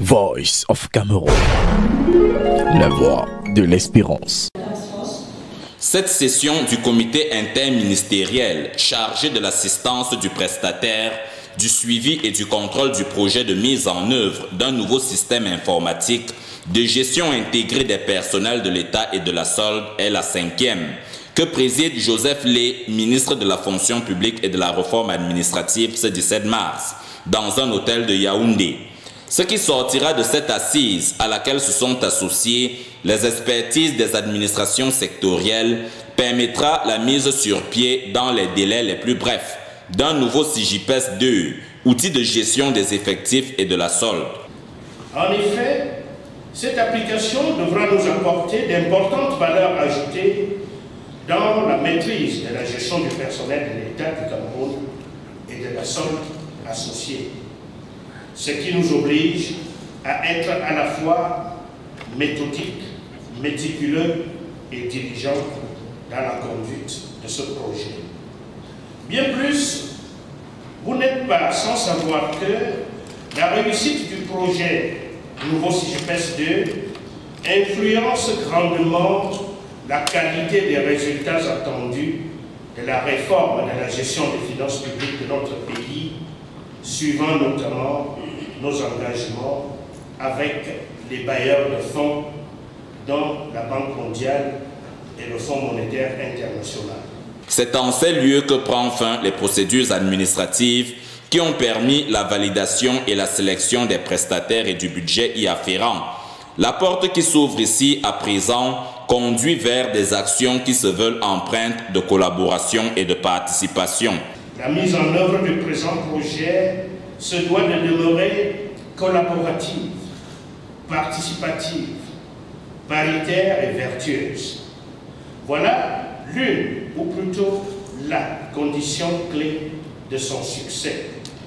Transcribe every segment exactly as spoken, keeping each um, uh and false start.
Voice of Cameroun, la voix de l'espérance. Cette session du comité interministériel chargé de l'assistance du prestataire, du suivi et du contrôle du projet de mise en œuvre d'un nouveau système informatique de gestion intégrée des personnels de l'État et de la solde est la cinquième, que préside Joseph Lé, ministre de la fonction publique et de la réforme administrative, ce dix-sept mars, dans un hôtel de Yaoundé. Ce qui sortira de cette assise à laquelle se sont associées les expertises des administrations sectorielles permettra la mise sur pied dans les délais les plus brefs d'un nouveau SIGIPES deux, outil de gestion des effectifs et de la solde. En effet, cette application devra nous apporter d'importantes valeurs ajoutées dans la maîtrise de la gestion du personnel de l'État du Cameroun et de la solde associée, ce qui nous oblige à être à la fois méthodique, méticuleux et diligent dans la conduite de ce projet. Bien plus, vous n'êtes pas sans savoir que la réussite du projet Nouveau SIGIPES deux influence grandement la qualité des résultats attendus de la réforme de la gestion des finances publiques de notre pays, suivant notamment nos engagements avec les bailleurs de fonds, dont la Banque mondiale et le Fonds monétaire international. C'est en ces lieux que prend fin les procédures administratives qui ont permis la validation et la sélection des prestataires et du budget y afférent. La porte qui s'ouvre ici à présent conduit vers des actions qui se veulent empreintes de collaboration et de participation. La mise en œuvre du présent projet se doit de demeurer collaborative, participative, paritaire et vertueuse. Voilà l'une, ou plutôt la condition clé de son succès.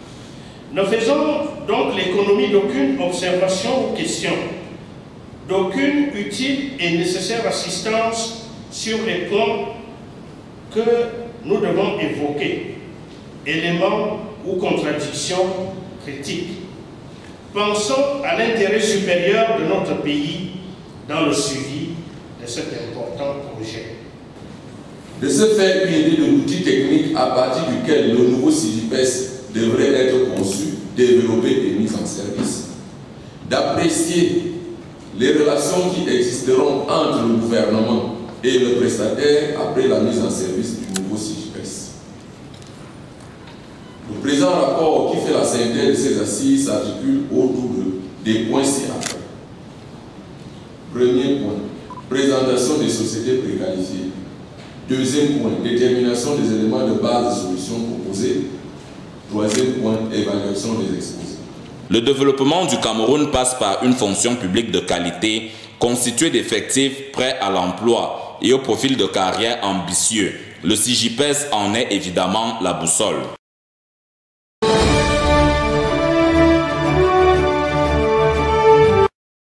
Ne faisons donc l'économie d'aucune observation ou question, d'aucune utile et nécessaire assistance sur les points que nous devons évoquer, éléments ou contradictions critiques. Pensons à l'intérêt supérieur de notre pays dans le suivi de cet important projet. De ce fait, une idée de l'outil technique à partir duquel le nouveau SIGIPES devrait être conçu, développé et mis en service, d'apprécier les relations qui existeront entre le gouvernement et le prestataire après la mise en service du nouveau SIGIPES. Le présent rapport qui fait la synthèse de ces assises s'articule autour de des points ci-après. Premier point, présentation des sociétés préqualifiées. Deuxième point, détermination des éléments de base de solutions proposées. Troisième point, évaluation des exposés. Le développement du Cameroun passe par une fonction publique de qualité constituée d'effectifs prêts à l'emploi et au profil de carrière ambitieux. Le SIGIPES en est évidemment la boussole.